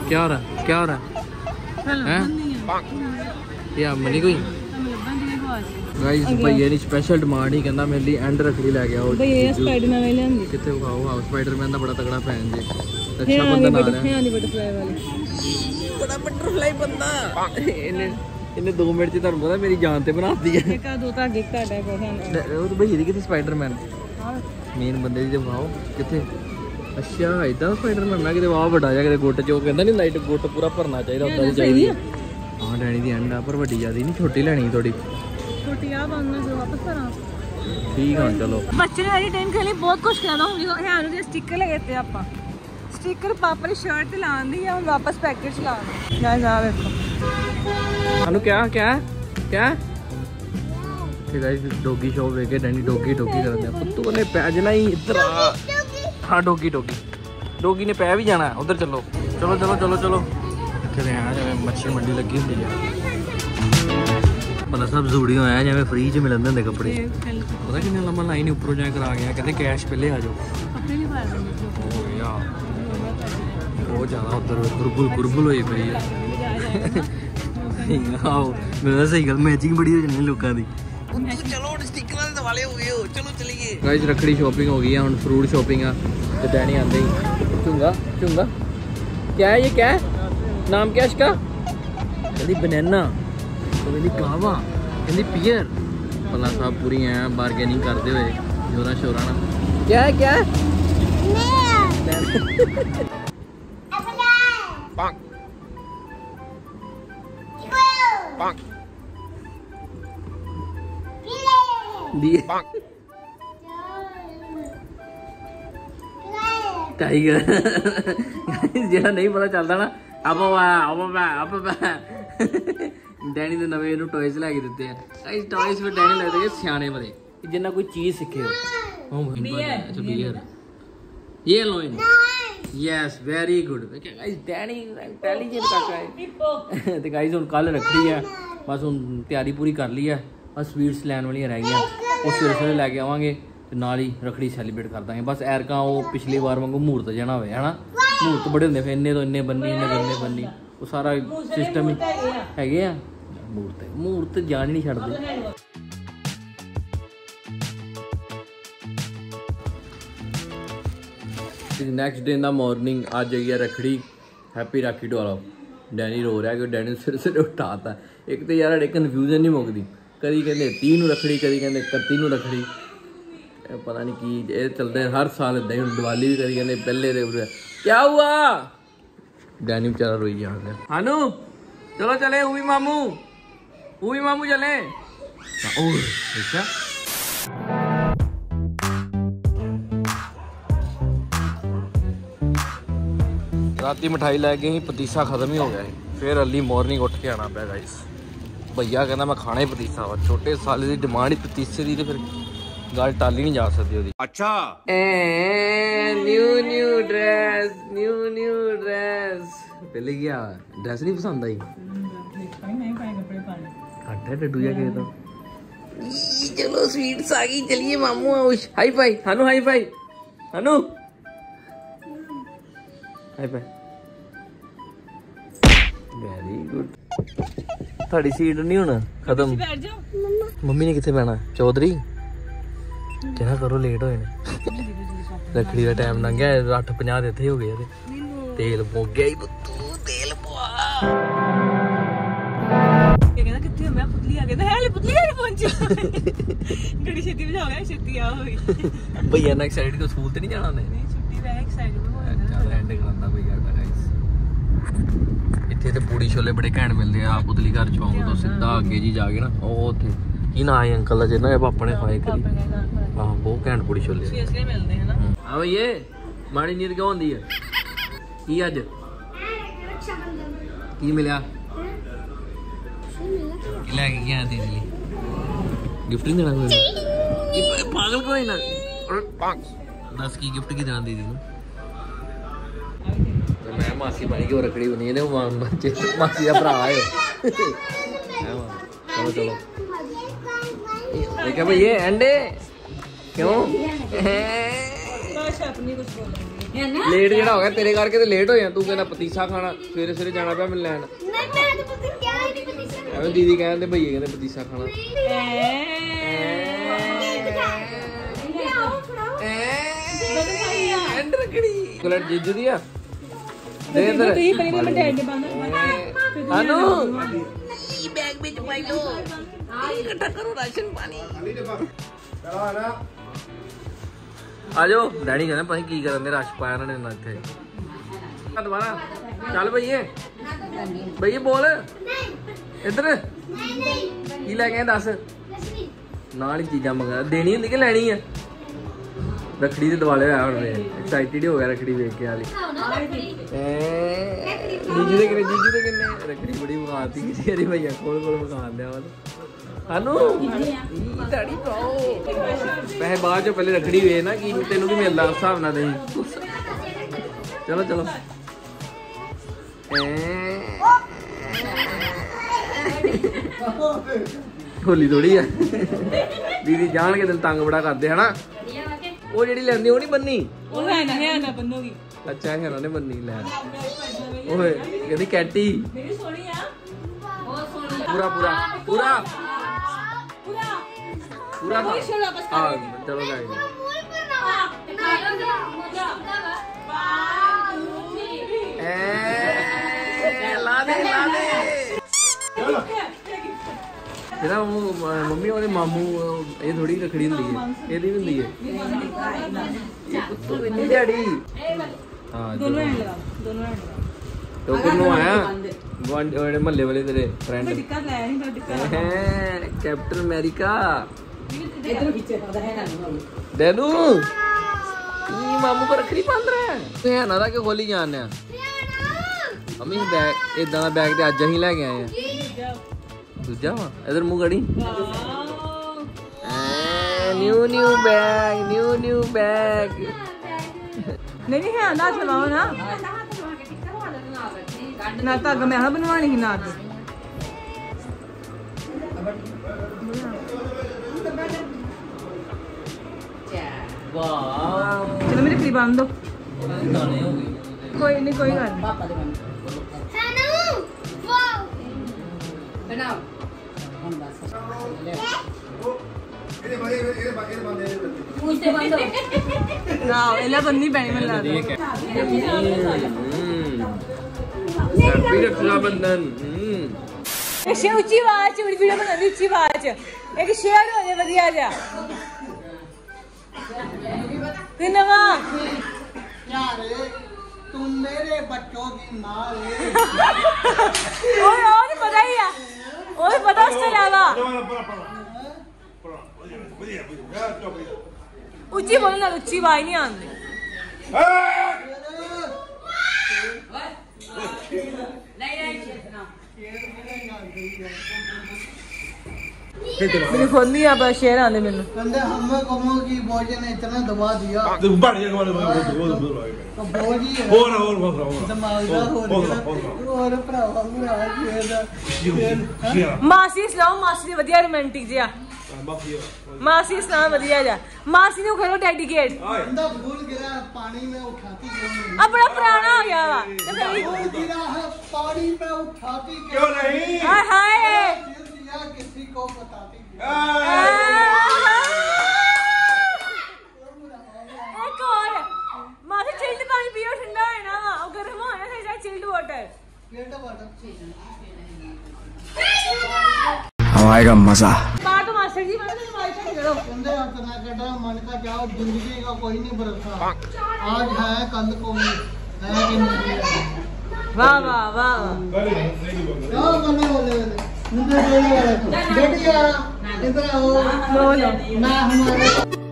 क्या हो रहा है, क्या हो रहा है? या मनी कोई गाइस भैया ने स्पेशल डिमांड ही कहना मेरे लिए एंड रखड़ी ले गया भैया स्पाइडरमैन वाली लेंदी किथे खाओ हां स्पाइडरमैन दा बड़ा तगड़ा फैन जी अच्छा बंदा ना है नहीं बटरफ्लाई वाली बड़ा बटरफ्लाई बंदा इन्हें 2 मिनट च ਤੁਹਾਨੂੰ ਪਤਾ ਮੇਰੀ ਜਾन ਤੇ ਬਣਾ ਦਿੱਤੀ ਹੈ ਇੱਕ ਆ ਦੋ ਧਾਗੇ ਘਾਟਾ ਕੋਲ ਉਹ ਭਈਏ ਦੀ ਕਿੱਥੇ ਸਪਾਈਡਰਮੈਨ ਮੇਨ ਬੰਦੇ ਦੀ ਦਿਖਾਓ ਕਿੱਥੇ ਅੱਛਾ ਇਦਾਂ ਸਪਾਈਡਰਮੈਨ ਮੈਂ ਕਿਤੇ ਵਾਹ ਵੱਡਾ ਜਾ ਕੇ ਗੁੱਟ ਚੋ ਕਹਿੰਦਾ ਨਹੀਂ ਲਾਈਟ ਗੁੱਟ ਪੂਰਾ ਭਰਨਾ ਚਾਹੀਦਾ ਹੁੰਦਾ ਹੀ ਚਾਹੀਦੀ ਹਾਂ ਡੈਣੀ ਦੀ ਐਂਡ ਆ ਪਰ ਵੱਡੀ ਜਿਆਦੀ ਨਹੀਂ ਛੋਟੀ ਲੈਣੀ ਥੋੜੀ ਛੋਟੀ ਆ ਬੰਨਾ ਜੋ ਵਾਪਸ ਕਰਾਂ ਠੀਕ ਆ ਚਲੋ ਬੱਚੇ ਨੇ ਸਾਰੀ ਟਾਈਮ ਖੇਲੀ ਬਹੁਤ ਕੁਝ ਕਰਾਉਣਾ ਹੁਣ ਹੈ ਨੂੰ ਦੇ ਸਟicker ਲਗੇ ਤੇ ਆਪਾਂ ਸਟicker ਪਾਪਾ ਦੀ ਸ਼ਰਟ ਤੇ ਲਾਉਂਦੀ ਆ ਹੁਣ ਵਾਪਸ ਪੈਕੇਟ ਚ ਲਾਉਣਾ ਗਾਇਸ ਆ ਵੇਖੋ ਸਾਨੂੰ क्या गाइस डॉगी शॉप देखे डैनी डॉगी करते हैं पुत्तू ने पै जना ही इधर हाँ डॉगी ने पै भी जाना उधर चलो कहते हैं जिवें मच्छी मंडी लगी होंगी है मतलब सब जूड़ियों है जिवें फ्री च मिलते होंगे कपड़े पता किन्ना लम्बा लाइन उपरों जाए करा गया कहते कैश पहले आ जाओ बहुत ज़्यादा उधर गुरबुल हुई पई है आओ मेरा सही गल मैचिंग बड़ी हो जानी लोगों की चलो स्टिकर वाले हो गए हो चलो चलिए गाइस रखड़ी शॉपिंग हो गई है हुन फ्रूट शॉपिंग है तो डैनी आंदे ही चुंगा क्या है ये क्या है नाम क्या है इसका कहती बनाना तो कहती कावा कहती पियर पला साहब पूरी हैं बार्गेनिंग करते हुए जोरा शोरा ना क्या है टाइगर जेड़ा नहीं पता चलता ना आप डैनी दे नवे इहनू टॉयज लैके दिते हैं गाइस टॉयज फिर डैनी लगदे कि सियाणे बड़े जिन्ना कोई चीज सीखे हो अच्छा बियर ये लो yes very good guys Danny intelligent काका है ते गाइस हुन कल रखड़ी है बस हुन तैयारी पूरी कर ली है बस स्वीट्स लैन वाली रह गई वो सवेरे लैके आवांगे नाल ही रखड़ी सैलीब्रेट कर देंगे बस ऐरका वो पिछली बार वांगू मुहूर्त जाना हो है ना मुहूर्त बड़े होंगे फिर इन्ने तो इन्ने बन्नी वो सारा सिस्टम है मुहूर्त जान ही नहीं छड्डदे next day in the morning आज आई है रखड़ी happy Rakhi to all Danny रो रहा है कि डैनी सिर उठाता एक तो यार कन्फ्यूजन नहीं मुकती कभी कहते 30 रखड़ी कभी कहते 31 रखड़ी पता नहीं की चलते हैं हर साल इदा ही दिवाली भी कभी कहते पहले क्या हुआ डैनी बेचारा रोई जा रहा हानू चलो चले ऊवी मामू चले अच्छा राती मिठाई लैके ही पतीसा खत्म ही हो गया फिर अर्ली मॉर्निंग उठ के आना पे गाइस भैया कहना मैं खाना ही पतीसा वा छोटे साले की डिमांड ही पतीसे की फिर गल टाली नहीं जा सकती ओदी अच्छा न्यू ड्रेस पहले क्या ड्रेस नहीं पसंद आई डड्डू जा के तो चलो स्वीट्स आ गई चलिए मामू हाई फाई हानू वेरी गुड थोड़ी सीट नहीं होना खत्म मम्मी ने किथे बैठना चौधरी क्या करो लेट हो रखड़ी का टाइम लंघ गया 8:50 इत्थे हो गए तेल मुक गया तेल पवा कहना किथे मैं पुतली आ गया है पुतली आ पहुंची गड़ी छेती बजा गया छेती आ होई भैया ने एक्साइटेड को स्कूल ते नहीं जाना ने छुट्टी पे एक्साइटेड हो चल एंड करांदा भैया दा गाइस इत्थे ते पूड़ी छोले बड़े घैंट मिलदे आ पुतली घर चौंक तो सीधा आगे जी जाके ना ओ उथे की ना है अंकल दा जिन्ना पापा ने खाए करी हां बहुत घैंट पूड़ी छोले सीरियसली मिलदे है ना हां भैया माड़ी नींद क्यों होंदी है की आज की मिला लेके गया दीदी लिए गिफ्ट नहीं देना कोई पागल कोई ना दस की गिफ्ट की देना दीदी को तो मैं मासी बनी की रखड़ी बनी है मासी का भरा है चलो चलो देखा भाई ये अंडे क्यों ਲੇਟ ਜਿਹੜਾ ਹੋ ਗਿਆ ਤੇਰੇ ਕਰਕੇ ਤੇ ਲੇਟ ਹੋਇਆ। ਤੂੰ ਕਹਿੰਦਾ ਪਤੀਸਾ ਖਾਣਾ, ਸਵੇਰੇ ਸਵੇਰੇ ਜਾਣਾ ਪਿਆ ਮੈਨੂੰ ਲੈਣ। ਐਵੇਂ ਦੀਦੀ ਕਹਿੰਦੇ ਭਈਏ ਕਹਿੰਦੇ ਪਤੀਸਾ ਖਾਣਾ। ਐਂਡ ਰੱਖੜੀ ਕੋਲ ਜੀਜੂ ਦੀ ਆ ਦੇ ਇਧਰ ਤੁਸੀਂ ਪਹਿਲਾਂ ਮੈਂ ਡੈਡ ਦੇ ਬੰਦ ਹਾਨੂੰ ਇਹ ਬੈਗ ਵਿੱਚ ਪਾਈ ਲੋ ਇਕੱਠਾ ਕਰੋ ਰਾਸ਼ਨ ਪਾਣੀ। ਚਲੋ ਆ ਨਾ ਆ ਜਾਓ। ਡੈਡੀ ਕਹਿੰਦੇ ਭਾਈ ਕੀ ਕਰਨ ਦੇ ਰਸ਼ ਪਾਇਆ ਇਹਨਾਂ ਨੇ ਨਾ ਇੱਥੇ। ਦੁਬਾਰਾ ਚੱਲ ਭਈਏ ਭਈਏ ਬੋਲ ਇੱਧਰ ਕੀ ਲੈ ਕੇ ਦੱਸ। ਨਾਲ ਹੀ ਚੀਜ਼ਾਂ ਮੰਗਾ ਦੇਣੀ ਹੁੰਦੀ ਕਿ ਲੈਣੀ ਆ। ਰੱਖੜੀ ਦੇ ਦਿਵਾਲੇ ਹੋਇਆ ਹੁਣ ਐਕਸਾਈਟਿਡ ਹੋ ਗਿਆ ਰੱਖੜੀ ਵੇਖ ਕੇ ਵਾਲੀ। ਜੀਜੂ ਦੇ ਕਿੰਨੇ ਰੱਖੜੀ ਬੜੀ ਵਿਖਾਤੀ ਕਿਸੇ ਵਾਰੀ ਭਈਆ ਕੋਲ ਵਿਖਾਣ ਦਿਆ ਵਾ ਸਾਨੂੰ ਦਾੜੀ ਪਾਓ ਪੈਸੇ ਬਾਅਦ ਚੋਂ ਪਹਿਲੇ ਰੱਖੜੀ ਵੇ ਨਾ ਕੀ ਤੈਨੂੰ ਕੀ ਮਿਲਦਾ ਉਸ ਹਿਸਾਬ ਨਾਲ ਨਹੀਂ। ਚਲੋ ਚਲੋ ਹੋਲੀ ਥੋੜੀ ਆ ਦੀਦੀ ਜਾਣ ਕੇ ਤੈਨੂੰ ਤੰਗ ਬੜਾ ਕਰਦੇ ਹਨਾ। ਉਹ ਜਿਹੜੀ ਲੈਂਦੀ ਉਹ ਨਹੀਂ ਬੰਨੀ ਉਹ ਹੈ ਨਾ ਬੰਨੋਗੀ। ਅੱਛਾ ਹੈ ਨਾ ਨੇ ਬੰਨੀ ਲੈ ਓਏ ਕਹਿੰਦੀ ਕੈਟੀ ਮੇਰੀ ਸੋਹਣੀ ਆ ਬਹੁਤ ਸੋਹਣੀ ਪੂਰਾ ਪੂਰਾ ਪੂਰਾ ਪੂਰਾ ਪੂਰਾ ਹਾਂ ਚਲੋ ਲੈ ਲਾ ਦੇ ਜਿਹੜਾ ਮੰਮੀ ਉਹਦੇ ਮਾਮੂ ਇਹ ਥੋੜੀ ਰੱਖੜੀ ਹੁੰਦੀ ਹੈ ਇਹਦੀ ਵੀ ਹੁੰਦੀ ਹੈ। ਇਹ ਪੁੱਤੂ ਇੰਨੀ ਦਿਹਾੜੀ ਹਾਂ ਦੋਨੋਂ ਐਂਡ ਲਗਾ ਦੋਨੋਂ ਐਂਡ ਲਗਾ ਤੋ ਕਿੰਨੂ ਆਇਆ ਉਹਦੇ ਮਹੱਲੇ ਵਾਲੇ ਤੇਰੇ ਫਰੈਂਡ ਟਿੱਕਾ ਲੈ ਨਹੀਂ ਟਿੱਕਾ ਕੈਪਟਨ ਅਮਰੀਕਾ ਇਧਰ ਖਿੱਚੇ ਪਤਾ ਹੈ ਨਾ ਦੇਨੂ ਇਹ ਮਾਮੂ ਕੋ ਰੱਖੜੀ ਬੰਦ ਰਿਹਾ ਹੈ ਨਾ ਦਾ ਕਿ ਖੋਲੀ ਜਾਣਿਆ ਅਮੀ ਬੈਗ ਇਦਾਂ ਦਾ ਬੈਗ ਤੇ ਅੱਜ ਅਸੀਂ ਲੈ ਕੇ ਆਏ ਆ। ਦੂਜਾ ਵਾ ਇਧਰ ਮੂੰਹ ਗੜੀ ਨਿਊ ਬੈਗ ਨਹੀਂ ਹੈ ਨਾ ਚਲਾਓ ਨਾ ਤਾਂ ਮੈਂ ਹਾਂ ਬਣਵਾਣੀ ਸੀ ਨਾ ਵਾਹ ਚਲੋ ਮੇਰੇ ਕਰੀਬ ਆਣ ਦੋ ਕੋਈ ਨਹੀਂ ਕੋਈ ਗੱਲ बनाओ हम बस ਇਹਦੇ ਬੰਦੇ ਪੂਛਤੇ ਬੰਦ ਹੋ ਨਾ ਇਹਲਾ ਬੰਨੀ ਪੈਣੀ ਮੈਨੂੰ ਲੱਗਦਾ ਹੈਪੀ ਰੱਖਿਆ ਬੰਧਨ ਇਹ ਸ਼ੇ ਉੱਚੀ ਆਵਾਜ਼ ਚ ਵੀਡੀਓ ਬਣਾਉਂਦੀ ਉੱਚੀ ਆਵਾਜ਼ ਚ ਇੱਕ ਸ਼ੇਅਰ ਹੋ ਜਾਏ ਵਧੀਆ ਜਿਹਾ ਤੇ ਨਵਾਂ ਯਾਰ तुम मेरे बच्चों की माँ है और पता ही है और पता उससे ज्यादा ऊंची बोलना ऊंची आवाज नहीं आती मेरी खुद नहीं आप शेयर आने मेनू कहंदे हमें कमो की भोजन ने इतना दबा दिया तो बढ़ गया कमाल तो भोजी है और दिमागदार हो गया और भरावा भरा मासी सलाम मासी वधिया रोमांटिक जिया मासी सलाम वधिया जा मासी नु करो डेडिकेट बंदा भूल गया पानी में उठाती क्यों नहीं अब बड़ा पुराना हो गया वा भूल गिरा है पानी में उठाती क्यों नहीं हाय हाय किसी को बताती एक और माथे चिल्ड पानी पियो ठंडा है ना और गर्म हो ना चाहिए चिल्ड वाटर हमारा मजा बात तो मास्टर जी मैंने तुम्हारे से करो कहते हैं करना कहता मन का जाओ जिंदगी का कोई नहीं भरोसा आज है कल को है कि नहीं वाह वाह वाह क्या करने बोले मुझे बोले इधर आओ लो लो ना हमारे